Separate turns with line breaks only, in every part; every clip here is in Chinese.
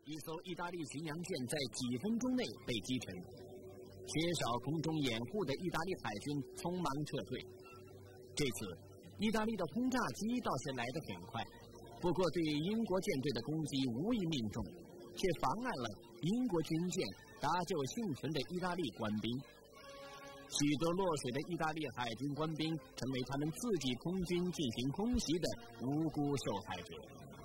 一艘意大利巡洋舰在几分钟内被击沉，缺少空中掩护的意大利海军匆忙撤退。这次，意大利的轰炸机倒是来得很快，不过对英国舰队的攻击无一命中，却妨碍了英国军舰搭救幸存的意大利官兵。许多落水的意大利海军官兵成为他们自己空军进行空袭的无辜受害者。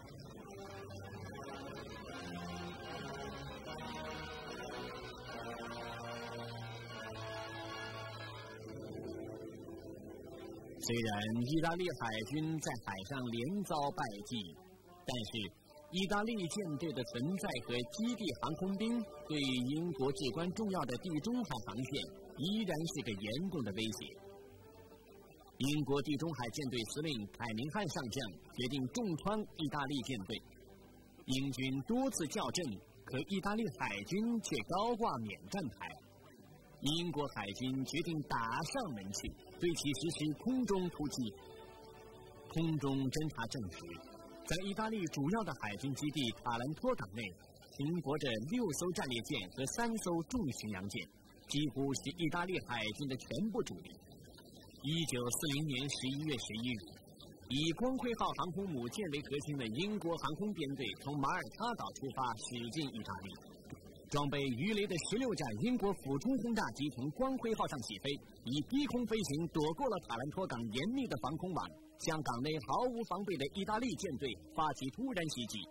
虽然意大利海军在海上连遭败绩，但是意大利舰队的存在和基地航空兵对英国至关重要的地中海航线依然是个严重的威胁。英国地中海舰队司令凯宁汉上将决定重创意大利舰队，英军多次校正，可意大利海军却高挂免战牌。英国海军决定打上门去，对其实施空中突击。空中侦察证实，在意大利主要的海军基地塔兰托港内停泊着6艘战列舰和3艘重巡洋舰，几乎是意大利海军的全部主力。1940年11月11日，以光辉号航空母舰为核心的英国航空编队从马耳他岛出发，驶进意大利。装备鱼雷的16架英国俯冲轰炸机从光辉号上起飞，以低空飞行躲过了塔兰托港严密的防空网，向港内毫无防备的意大利舰队发起突然袭击。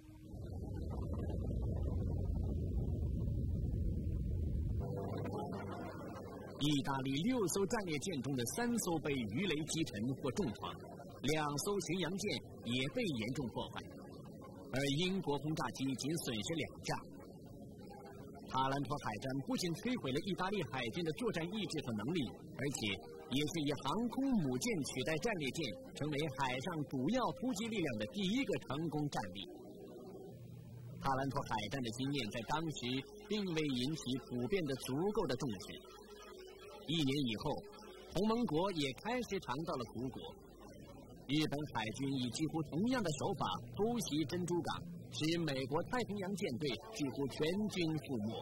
意大利6艘战列舰中的3艘被鱼雷击沉或重创，2艘巡洋舰也被严重破坏，而英国轰炸机仅损失2架。塔兰托海战不仅摧毁了意大利海军的作战意志和能力，而且也是以航空母舰取代战列舰，成为海上主要突击力量的第一个成功战例。塔兰托海战的经验在当时并未引起普遍的足够的重视。1年以后，同盟国也开始尝到了苦果。日本海军以几乎同样的手法偷袭珍珠港，使美国太平洋舰队几乎全军覆没。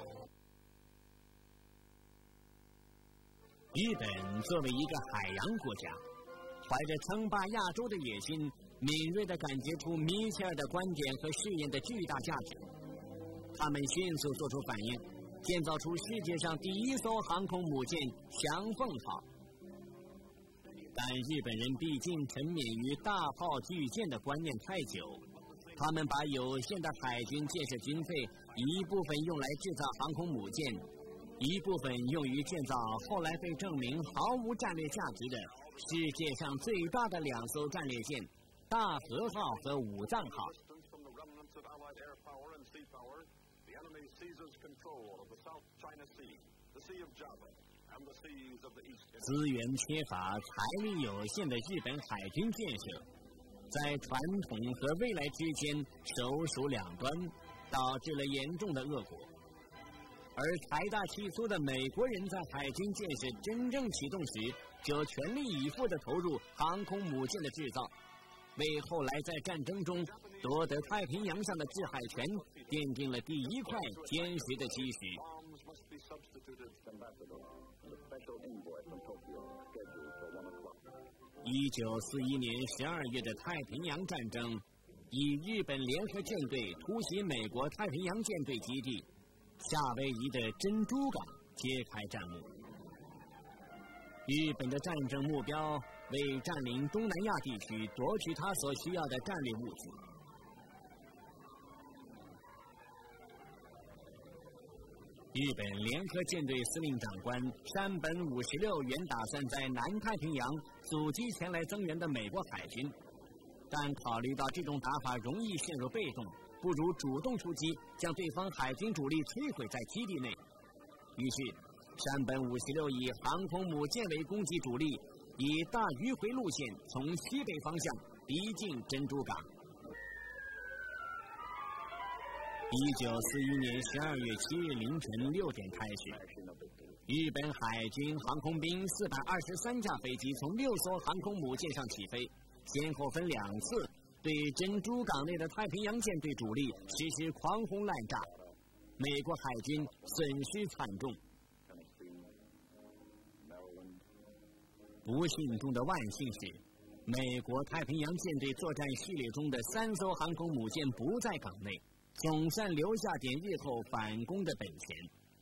日本作为一个海洋国家，怀着称霸亚洲的野心，敏锐地感觉出米切尔的观点和试验的巨大价值。他们迅速做出反应，建造出世界上第1艘航空母舰翔凤号。但日本人毕竟沉湎于大炮巨舰的观念太久，他们把有限的海军建设经费一部分用来制造航空母舰，一部分用于建造后来被证明毫无战略价值的世界上最大的2艘战列舰大和号和武藏号。资源缺乏、财力有限的日本海军建设，在传统和未来之间首鼠两端，导致了严重的恶果。而财大气粗的美国人在海军建设真正启动时，就全力以赴地投入航空母舰的制造，为后来在战争中夺得太平洋上的制海权奠定了第一块坚实的基石。1941年12月的太平洋战争，以日本联合舰队突袭美国太平洋舰队基地夏威夷的珍珠港揭开战幕。日本的战争目标为占领东南亚地区，夺取他所需要的战略物资。日本联合舰队司令长官山本五十六原打算在南太平洋阻击前来增援的美国海军，但考虑到这种打法容易陷入被动，不如主动出击，将对方海军主力摧毁在基地内。于是山本五十六以航空母舰为攻击主力，以大迂回路线从西北方向逼近珍珠港。1941年12月7日凌晨6点开始，日本海军航空兵423架飞机从6艘航空母舰上起飞，先后分2次对珍珠港内的太平洋舰队主力实施狂轰滥炸，美国海军损失惨重。不幸中的万幸是，美国太平洋舰队作战系列中的3艘航空母舰不在港内，总算留下点日后反攻的本钱。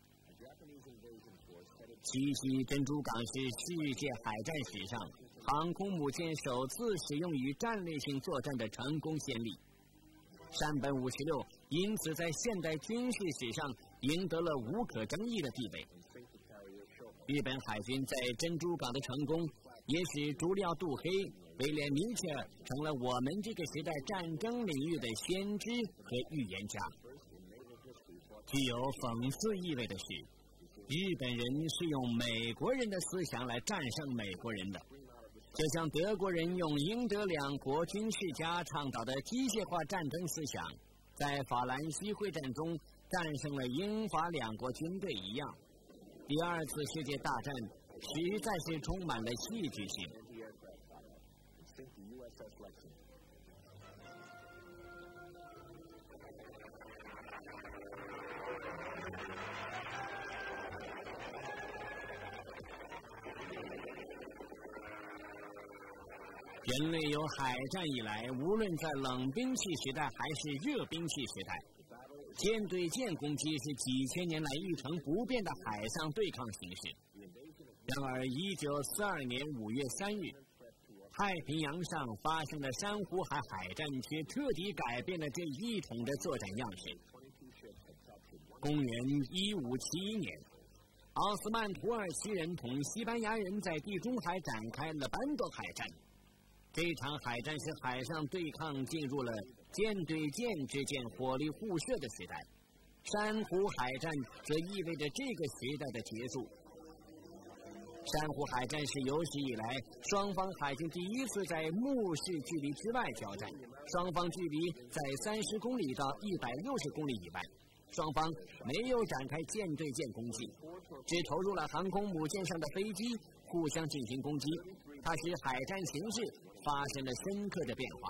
七夕珍珠港是世界海战史上航空母舰首次使用于战略性作战的成功先例。山本56因此在现代军事史上赢得了无可争议的地位。日本海军在珍珠港的成功，也使朱利奥·杜黑、威廉·米切尔成了我们这个时代战争领域的先知和预言家。具有讽刺意味的是，日本人是用美国人的思想来战胜美国人的，就像德国人用英德两国军事家倡导的机械化战争思想，在法兰西会战中战胜了英法两国军队一样。第二次世界大战实在是充满了戏剧性。人类有海战以来，无论在冷兵器时代还是热兵器时代，舰对舰攻击是几千年来一成不变的海上对抗形式。然而1942年5月3日，太平洋上发生的珊瑚海海战却彻底改变了这一统的作战样式。公元1571年，奥斯曼土耳其人同西班牙人在地中海展开了班多海战。这场海战使海上对抗进入了舰对舰之间火力互射的时代，珊瑚海战则意味着这个时代的结束。珊瑚海战是有史以来双方海军第一次在目视距离之外交战，双方距离在30公里到160公里以外，双方没有展开舰对舰攻击，只投入了航空母舰上的飞机互相进行攻击，它使海战形势发生了深刻的变化。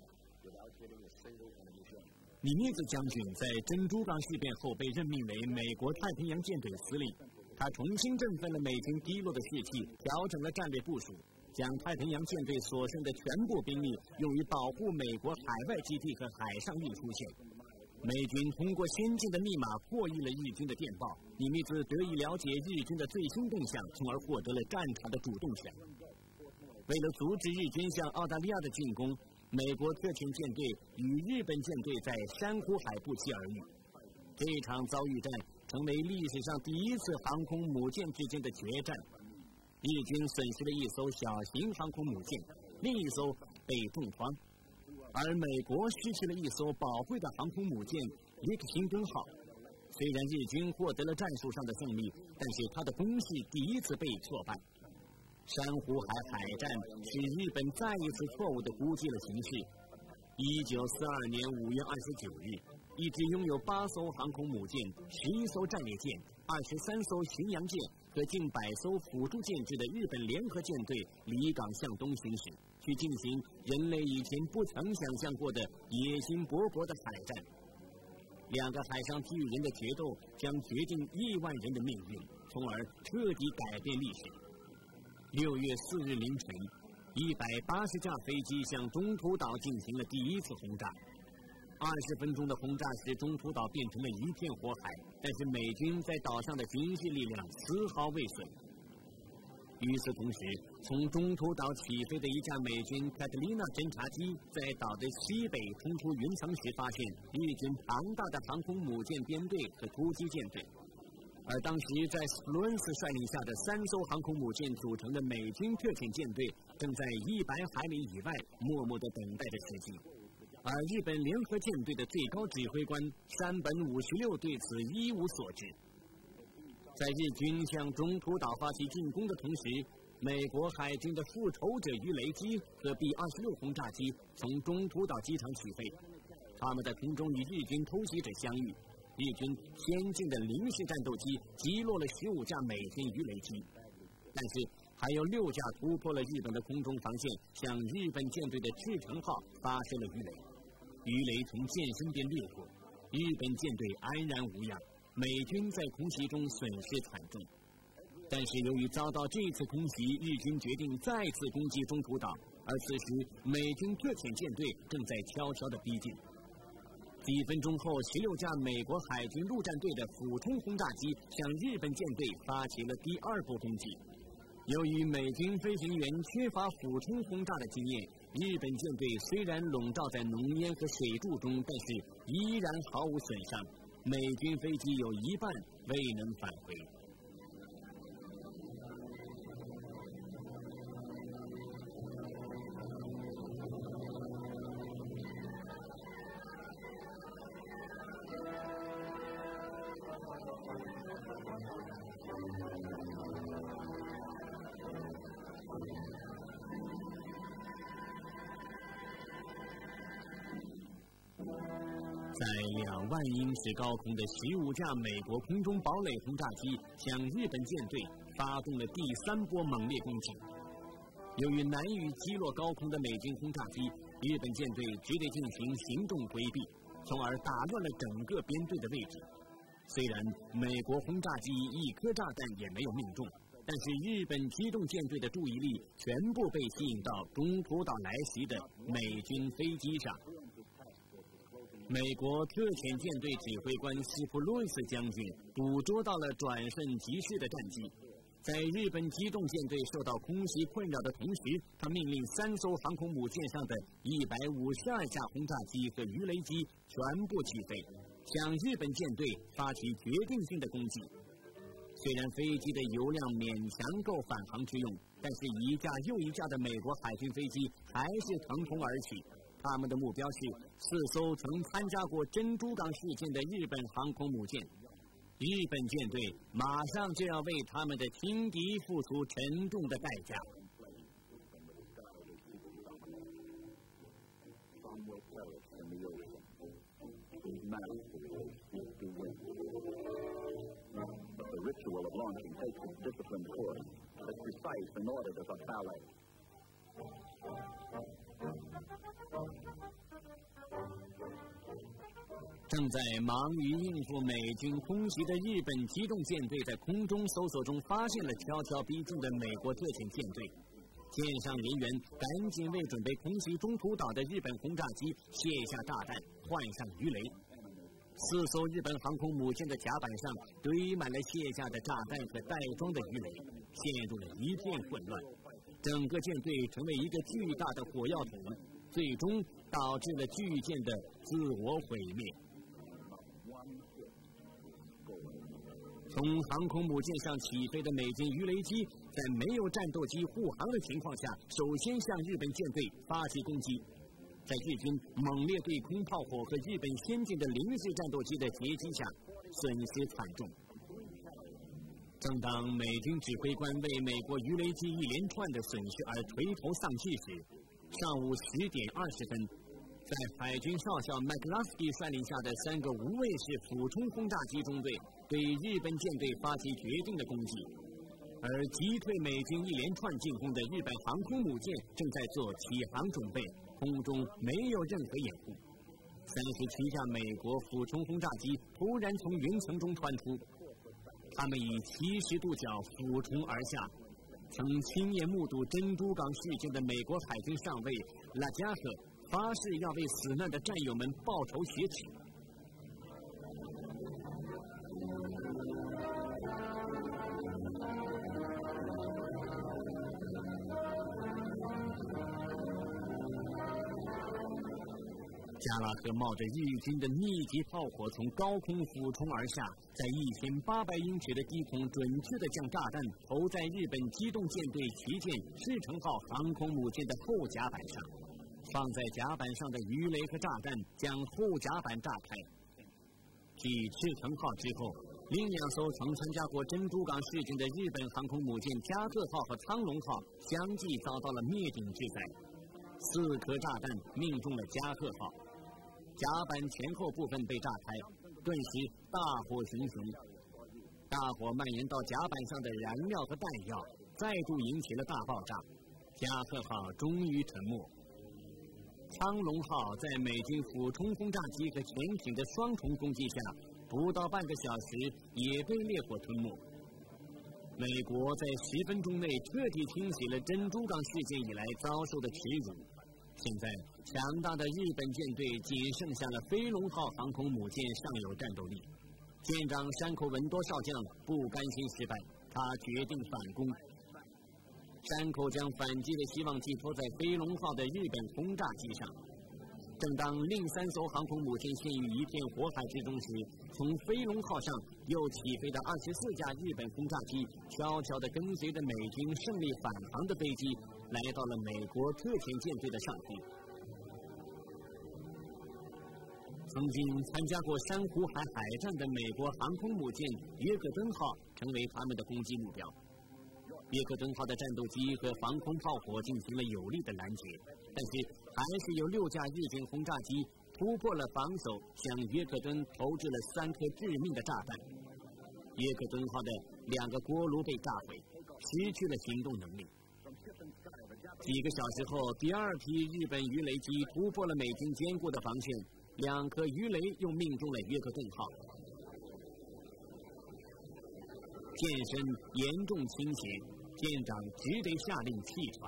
尼米兹将军在珍珠港事变后被任命为美国太平洋舰队司令，他重新振奋了美军低落的士气，调整了战略部署，将太平洋舰队所剩的全部兵力用于保护美国海外基地和海上运输线。美军通过先进的密码破译了日军的电报，尼米兹得以了解日军的最新动向，从而获得了战场的主动权。为了阻止日军向澳大利亚的进攻，美国特遣舰队与日本舰队在珊瑚海不期而遇。这场遭遇战成为历史上第一次航空母舰之间的决战。日军损失了一艘小型航空母舰，另一艘被重创，而美国失去了一艘宝贵的航空母舰列克星顿号。虽然日军获得了战术上的胜利，但是他的攻势第一次被挫败。珊瑚海海战使日本再一次错误地估计了形势。1942年5月29日，一支拥有8艘航空母舰、11艘战列舰、23艘巡洋舰和近100艘辅助舰只的日本联合舰队离港向东行驶，去进行人类以前不曾想象过的野心勃勃的海战。两个海上巨人的决斗将决定亿万人的命运，从而彻底改变历史。6月4日凌晨，180架飞机向中途岛进行了第一次轰炸。20分钟的轰炸使中途岛变成了一片火海，但是美军在岛上的军事力量丝毫未损。与此同时，从中途岛起飞的一架美军凯特琳娜侦察机在岛的西北冲出云层时，发现日军庞大的航空母舰编队和突击舰队。而当时在斯普伦斯率领下的3艘航空母舰组成的美军特遣舰队，正在100海里以外默默地等待着时机。而日本联合舰队的最高指挥官山本56对此一无所知。在日军向中途岛发起进攻的同时，美国海军的复仇者鱼雷机和 B-26 轰炸机从中途岛机场起飞，他们在空中与日军偷袭者相遇。日军先进的零式战斗机击落了15架美军鱼雷机，但是还有6架突破了日本的空中防线，向日本舰队的赤城号发射了鱼雷。鱼雷从舰身边掠过，日本舰队安然无恙，美军在空袭中损失惨重。但是由于遭到这次空袭，日军决定再次攻击中途岛，而此时美军特遣舰队正在悄悄地逼近。几分钟后，16架美国海军陆战队的俯冲轰炸机向日本舰队发起了第2波攻击。由于美军飞行员缺乏俯冲轰炸的经验，日本舰队虽然笼罩在浓烟和水柱中，但是依然毫无损伤。美军飞机有一半未能返回。在2万英尺高空的15架美国空中堡垒轰炸机向日本舰队发动了第3波猛烈攻击。由于难以击落高空的美军轰炸机，日本舰队只得进行行动规避，从而打乱了整个编队的位置。虽然美国轰炸机1颗炸弹也没有命中，但是日本机动舰队的注意力全部被吸引到中途岛来袭的美军飞机上。美国特遣舰队指挥官斯普鲁斯将军捕捉到了转瞬即逝的战机，在日本机动舰队受到空袭困扰的同时，他命令3艘航空母舰上的152架轰炸机和鱼雷机全部起飞，向日本舰队发起决定性的攻击。虽然飞机的油量勉强够返航之用，但是一架又一架的美国海军飞机还是腾空而起。他们的目标是4艘曾参加过珍珠港事件的日本航空母舰。日本舰队马上就要为他们的轻敌付出沉重的代价。
The ritual of launching takes its disciplined course, as precise and ordered as a ballet.
正在忙于应付美军空袭的日本机动舰队，在空中搜索中发现了悄悄逼近的美国特遣舰队。舰上人员赶紧为准备空袭中途岛的日本轰炸机卸下炸弹，换上鱼雷。4艘日本航空母舰的甲板上堆满了卸下的炸弹和带装的鱼雷，陷入了一片混乱。整个舰队成为一个巨大的火药桶，最终导致了巨舰的自我毁灭。从航空母舰上起飞的美军鱼雷机，在没有战斗机护航的情况下，首先向日本舰队发起攻击。在日军猛烈对空炮火和日本先进的零式战斗机的截击下，损失惨重。正当美军指挥官为美国鱼雷机一连串的损失而垂头丧气时，上午10点20分，在海军少校麦克拉斯基率领下的3个无畏式俯冲轰炸机中队对日本舰队发起决定的攻击，而击退美军一连串进攻的日本航空母舰正在做起航准备，空中没有任何掩护。37架美国俯冲轰炸机突然从云层中穿出，他们以70度角俯冲而下。曾亲眼目睹珍珠港事件的美国海军上尉拉加赫发誓要为死难的战友们报仇雪耻。加拉赫冒着日军的密集炮火从高空俯冲而下，在1800英尺的低空准确地将炸弹投在日本机动舰队旗舰赤城号航空母舰的后甲板上。放在甲板上的鱼雷和炸弹将后甲板炸开。继赤城号之后，另2艘曾参加过珍珠港事件的日本航空母舰加贺号和苍龙号相继遭到了灭顶之灾。4颗炸弹命中了加贺号，甲板前后部分被炸开，顿时大火熊熊。大火蔓延到甲板上的燃料和弹药， 再度引起了大爆炸，加贺号终于沉没。苍龙号在美军俯冲轰炸机和潜艇的双重攻击下，不到半个小时也被烈火吞没。美国在10分钟内彻底清洗了珍珠港事件以来遭受的耻辱。现在，强大的日本舰队仅剩下了飞龙号航空母舰尚有战斗力。舰长山口文多少将不甘心失败，他决定反攻。山口将反击的希望寄托在飞龙号的日本轰炸机上。正当另3艘航空母舰陷于一片火海之中时，从飞龙号上又起飞的24架日本轰炸机悄悄地跟随着美军胜利返航的飞机来到了美国特遣舰队的上空。曾经参加过珊瑚海海战的美国航空母舰约克敦号成为他们的攻击目标。约克敦号的战斗机和防空炮火进行了有力的拦截，但是还是有6架日军轰炸机突破了防守，向约克敦投掷了3颗致命的炸弹。约克敦号的2个锅炉被炸毁，失去了行动能力。几个小时后，第2批日本鱼雷机突破了美军坚固的防线，2颗鱼雷又命中了约克顿号。舰身严重倾斜，舰长只得下令弃船。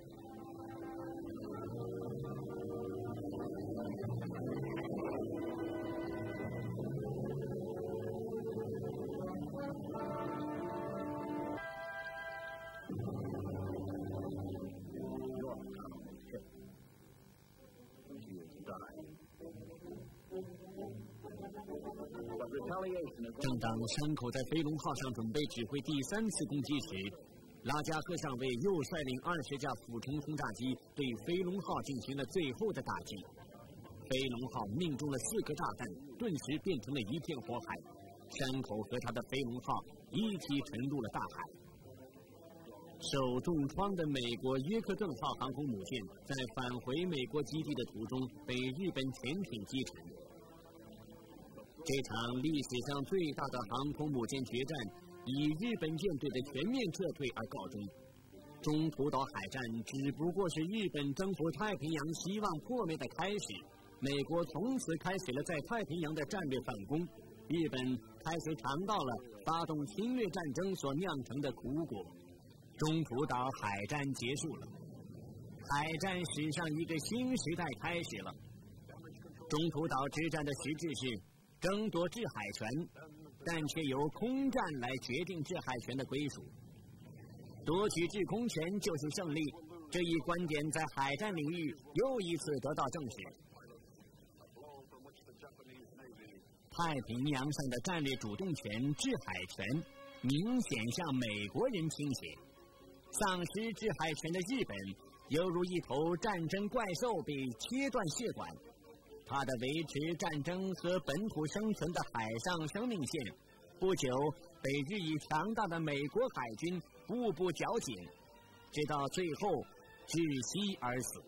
正当山口在飞龙号上准备指挥第3次攻击时，拉加赫上尉又率领20架俯冲轰炸机对飞龙号进行了最后的打击。飞龙号命中了4颗炸弹，顿时变成了一片火海。山口和他的飞龙号一起沉入了大海。受重创的美国约克顿号航空母舰在返回美国基地的途中被日本潜艇击沉。这场历史上最大的航空母舰决战以日本舰队的全面撤退而告终。中途岛海战只不过是日本征服太平洋希望破灭的开始，美国从此开始了在太平洋的战略反攻，日本开始尝到了发动侵略战争所酿成的苦果。中途岛海战结束了，海战史上一个新时代开始了。中途岛之战的实质是争夺制海权，但却由空战来决定制海权的归属。夺取制空权就是胜利，这一观点在海战领域又一次得到证实。太平洋上的战略主动权、制海权明显向美国人倾斜。丧失制海权的日本犹如一头战争怪兽被切断血管，它的维持战争和本土生存的海上生命线不久被日益强大的美国海军步步绞紧，直到最后窒息而死。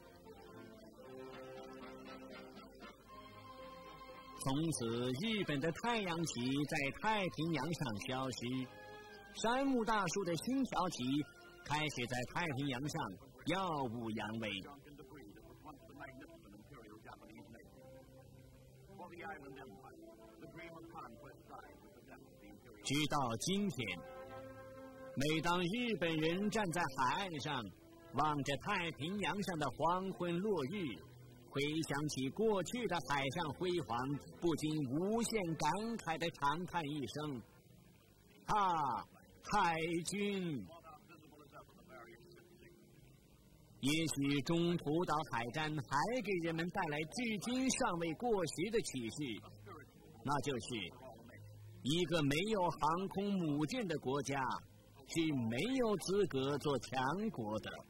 从此，日本的太阳旗在太平洋上消失，山木大树的新条旗开始在太平洋上耀武扬威。直到今天，每当日本人站在海岸上，望着太平洋上的黄昏落日，回想起过去的海上辉煌，不禁无限感慨地长叹一声：啊，海军！也许中途岛海战还给人们带来至今尚未过时的启示，那就是一个没有航空母舰的国家是没有资格做强国的。